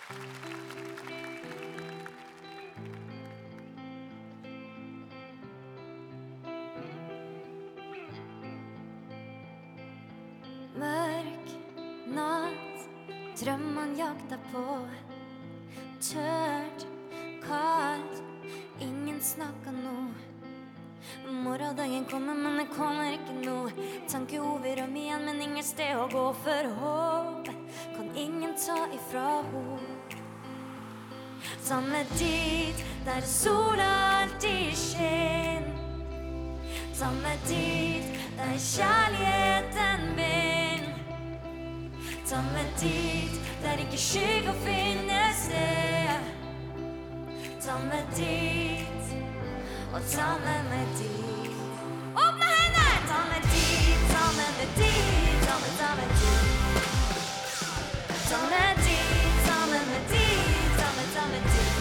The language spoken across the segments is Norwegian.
Mørk natt, drømmen jakter på. Tørt, kaldt, ingen snakker nå. Morgendagen kommer, men det kommer ikke nå. Tanke over om igjen, men ingen sted å gå. For håp kan ingen ta ifra ho. Ta meg dit, der sola alltid skinn. Ta meg dit, der kjærligheten min. Ta meg dit, der ikke skygg å finne sted. Ta meg dit, og ta meg dit. Åpne hender! Ta meg dit, ta meg dit, ta meg dit. Ta meg dit, ta meg dit, ta meg dit.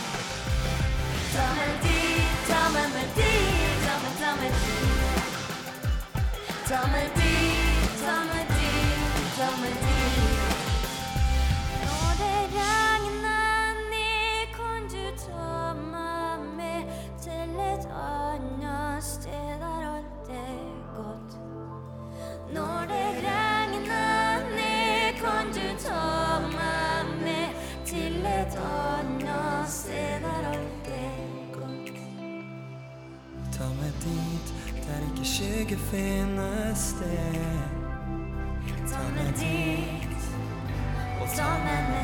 Ta meg dit, ta meg dit, ta meg dit. Ta meg dit, ta meg dit, ta meg dit. Når det regner ned, kan du ta meg med til et annet sted der alt er godt. Når det regner ned, kan du ta meg med til et annet sted der alt er godt. Ta meg dit, der ikke skygge finnes sted. Ta meg dit, og ta meg